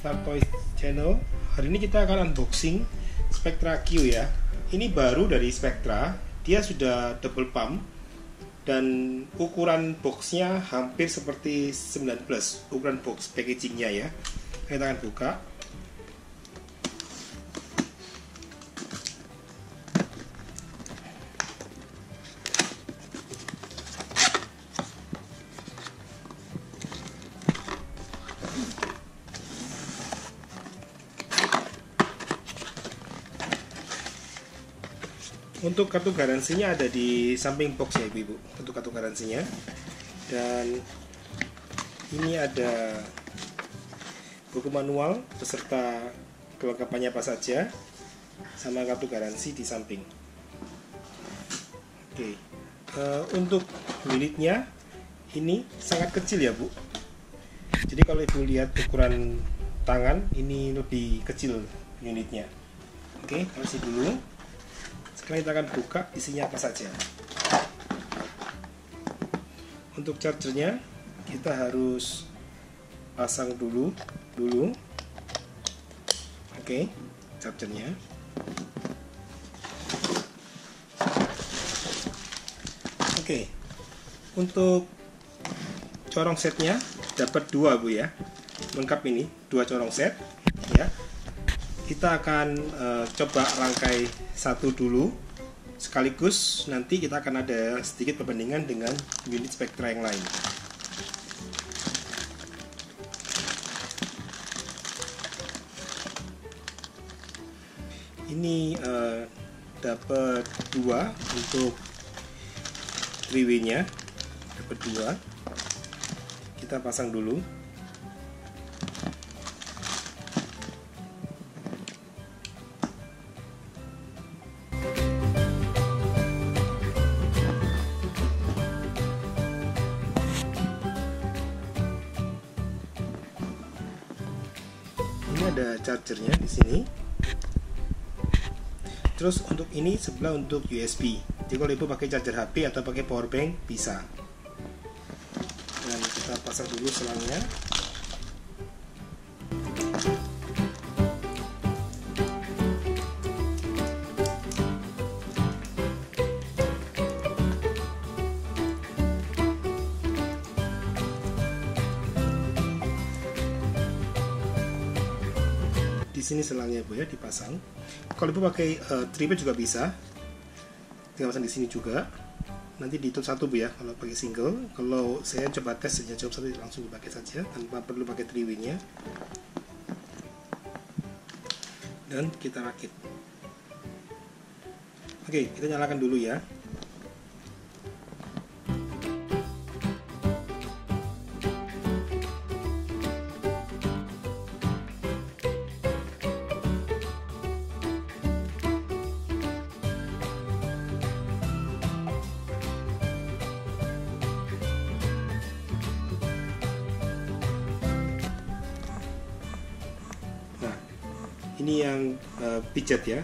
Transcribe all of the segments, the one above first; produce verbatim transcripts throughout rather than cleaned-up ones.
Star Toys Channel. Hari ini kita akan unboxing Spectra Q ya. Ini baru dari Spectra, dia sudah double pump dan ukuran boxnya hampir seperti sembilan plus, ukuran box packagingnya ya. Kita akan buka. Untuk kartu garansinya ada di samping box ya ibu-ibu, untuk kartu garansinya. Dan ini ada buku manual beserta kelengkapannya apa saja, sama kartu garansi di samping. Oke, uh, untuk unitnya ini sangat kecil ya bu. Jadi kalau ibu lihat ukuran tangan, ini lebih kecil unitnya. Oke, kasih dulu. Sekarang kita akan buka isinya apa saja. Untuk chargernya kita harus pasang dulu dulu. Oke, chargernya. Oke, untuk corong setnya dapat dua bu ya, lengkap ini dua corong set ya. Kita akan uh, coba rangkai satu dulu sekaligus, nanti kita akan ada sedikit perbandingan dengan unit Spectra yang lain. Ini uh, dapat dua untuk three way-nya, dapat dua. Kita pasang dulu. Ini ada chargernya di sini. Terus untuk ini sebelah untuk U S B. Jadi kalau ibu pakai charger H P atau pakai power bank bisa. Dan kita pasang dulu selangnya. Di sini selangnya bu ya, dipasang. Kalau ibu pakai uh, tripod juga bisa, tinggal pasang di sini juga. Nanti ditutup satu bu ya kalau pakai single. Kalau saya coba tes saja, coba satu langsung dipakai saja tanpa perlu pakai three way-nya. Dan kita rakit. Oke, kita nyalakan dulu ya. Ini yang uh, pijat ya,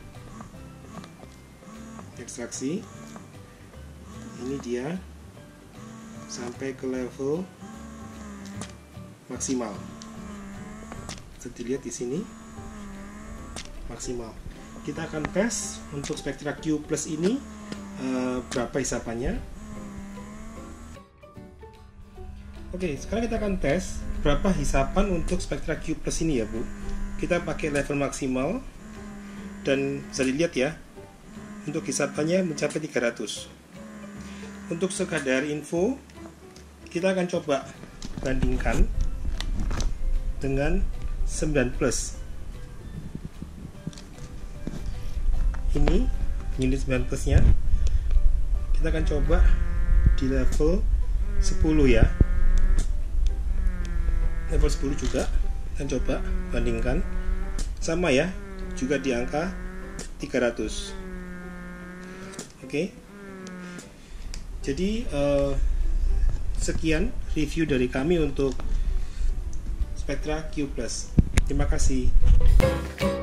ekstraksi. Ini dia sampai ke level maksimal. Bisa dilihat di sini maksimal. Kita akan tes untuk Spectra Q Plus ini uh, berapa hisapannya. Oke, sekarang kita akan tes berapa hisapan untuk Spectra Q Plus ini ya bu. Kita pakai level maksimal dan bisa dilihat ya, untuk hisapannya mencapai tiga ratus. Untuk sekadar info, kita akan coba bandingkan dengan sembilan plus. Ini unit sembilan plus nya. Kita akan coba di level sepuluh ya. Level sepuluh juga. Dan coba bandingkan, sama ya, juga di angka tiga ratus. Oke, jadi uh, sekian review dari kami untuk Spectra Q Plus. Terima kasih.